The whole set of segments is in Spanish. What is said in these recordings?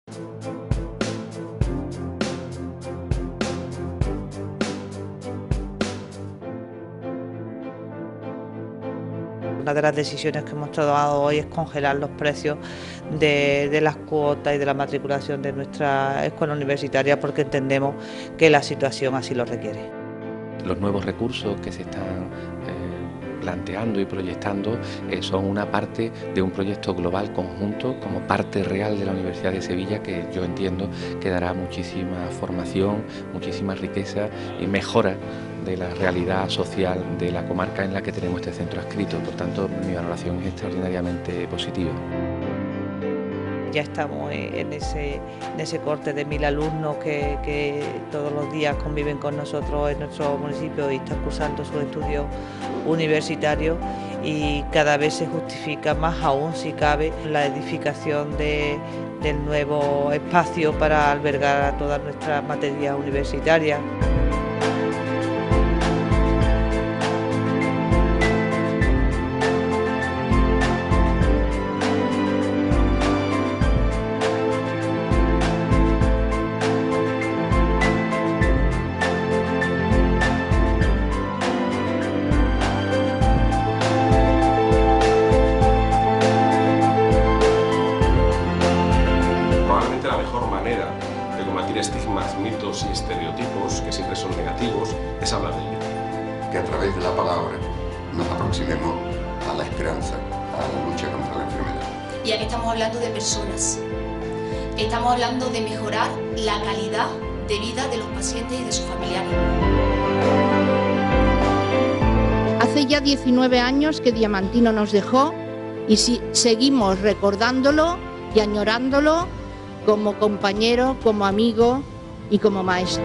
Una de las decisiones que hemos tomado hoy es congelar los precios de las cuotas y de la matriculación de nuestra escuela universitaria porque entendemos que la situación así lo requiere. Los nuevos recursos que se están planteando y proyectando son una parte de un proyecto global conjunto como parte real de la Universidad de Sevilla, que yo entiendo que dará muchísima formación, muchísima riqueza y mejora de la realidad social de la comarca en la que tenemos este centro adscrito. Por tanto, mi valoración es extraordinariamente positiva. Ya estamos en ese corte de 1000 alumnos que todos los días conviven con nosotros en nuestro municipio y están cursando sus estudios universitarios, y cada vez se justifica más aún, si cabe, la edificación del nuevo espacio para albergar a todas nuestras materias universitarias. De combatir estigmas, mitos y estereotipos que siempre son negativos es hablar del virus. Que a través de la palabra nos aproximemos a la esperanza, a la lucha contra la enfermedad. Y aquí estamos hablando de personas, estamos hablando de mejorar la calidad de vida de los pacientes y de sus familiares. Hace ya 19 años que Diamantino nos dejó y seguimos recordándolo y añorándolo como compañero, como amigo y como maestro.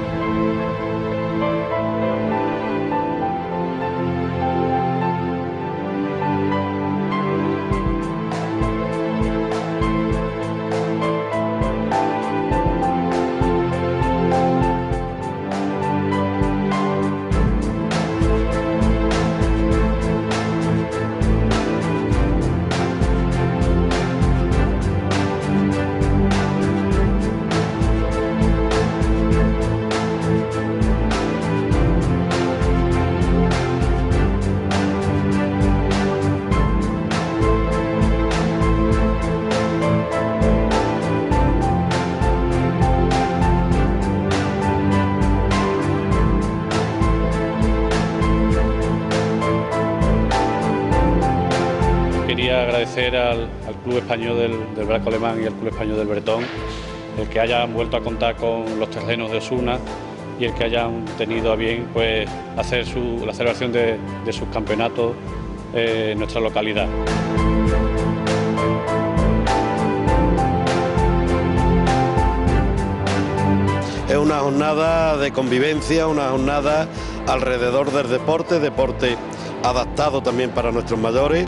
Quería agradecer al Club Español del Braco Alemán y al Club Español del Bretón el que hayan vuelto a contar con los terrenos de Osuna y el que hayan tenido a bien pues hacer la celebración de sus campeonatos en nuestra localidad. Es una jornada de convivencia, una jornada alrededor del deporte adaptado también para nuestros mayores.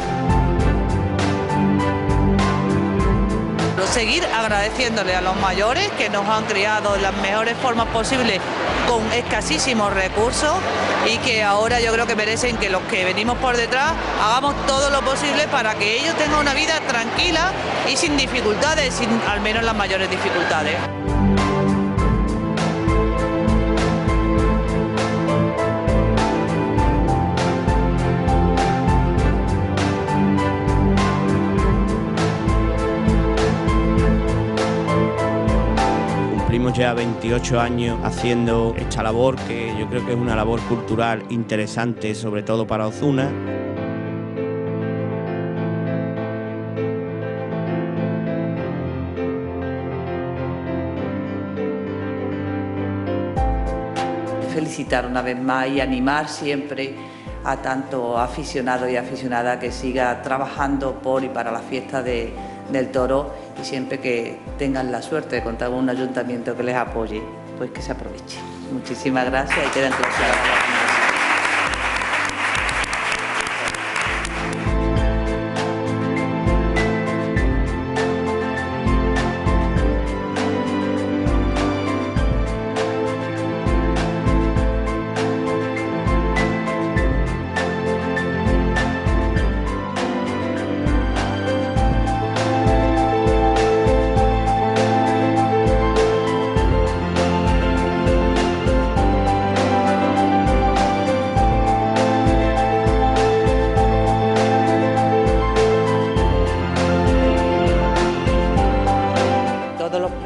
Seguir agradeciéndole a los mayores que nos han criado de las mejores formas posibles con escasísimos recursos y que ahora yo creo que merecen que los que venimos por detrás hagamos todo lo posible para que ellos tengan una vida tranquila y sin dificultades, sin al menos las mayores dificultades. Cumplimos ya 28 años haciendo esta labor, que yo creo que es una labor cultural interesante, sobre todo para Osuna. Felicitar una vez más y animar siempre a tanto aficionados y aficionadas que siga trabajando por y para la fiesta del toro, y siempre que tengan la suerte de contar con un ayuntamiento que les apoye, pues que se aproveche. Muchísimas gracias y quedan clases.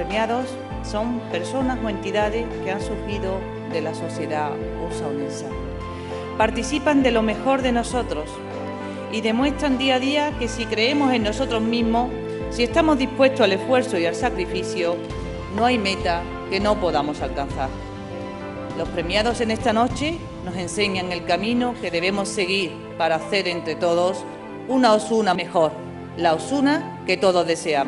premiados son personas o entidades que han surgido de la sociedad ursaonense. Participan de lo mejor de nosotros y demuestran día a día que si creemos en nosotros mismos, si estamos dispuestos al esfuerzo y al sacrificio, no hay meta que no podamos alcanzar. Los premiados en esta noche nos enseñan el camino que debemos seguir para hacer entre todos una Osuna mejor, la Osuna que todos deseamos.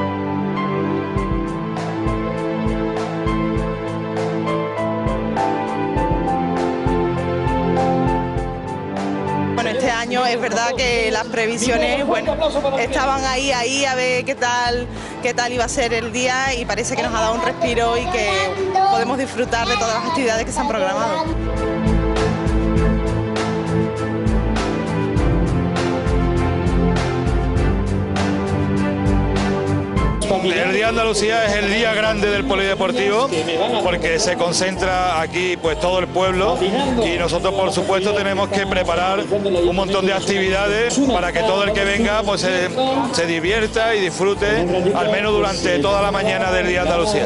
Bueno, este año es verdad que las previsiones, bueno, estaban ahí a ver qué tal iba a ser el día, y parece que nos ha dado un respiro y que podemos disfrutar de todas las actividades que se han programado. El Día de Andalucía es el día grande del polideportivo porque se concentra aquí pues todo el pueblo, y nosotros por supuesto tenemos que preparar un montón de actividades para que todo el que venga pues se divierta y disfrute al menos durante toda la mañana del Día de Andalucía.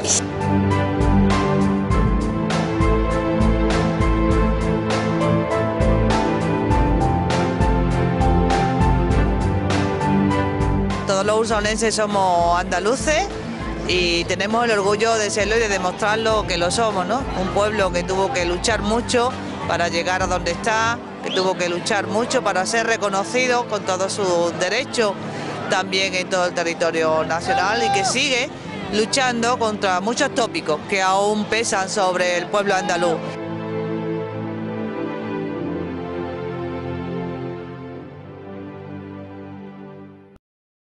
Todos los ursaonenses somos andaluces y tenemos el orgullo de serlo y de demostrarlo que lo somos, ¿no? Un pueblo que tuvo que luchar mucho para llegar a donde está, que tuvo que luchar mucho para ser reconocido con todos sus derechos también en todo el territorio nacional, y que sigue luchando contra muchos tópicos que aún pesan sobre el pueblo andaluz.